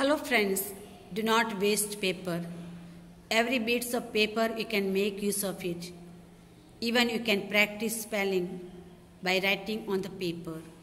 Hello friends, do not waste paper. Every bit of paper you can make use of it. Even you can practice spelling by writing on the paper.